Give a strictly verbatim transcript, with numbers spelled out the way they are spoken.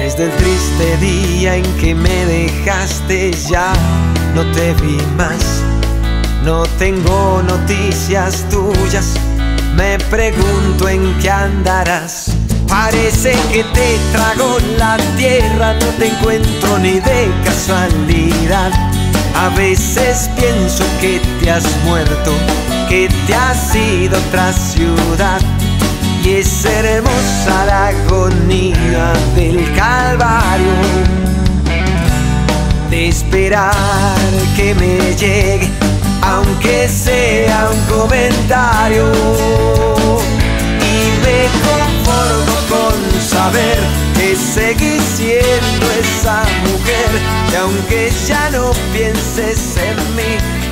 Desde el triste día en que me dejaste ya no te vi más. No tengo noticias tuyas, me pregunto en qué andarás. Parece que te tragó la tierra, no te encuentro ni de casualidad. A veces pienso que te has muerto, que te has ido a otra ciudad. Y es hermosa la agonía del calvario, de esperar que me llegue, aunque sea un comentario. Y me conformo con saber que seguís siendo esa mujer, y aunque ya no pienses en mí,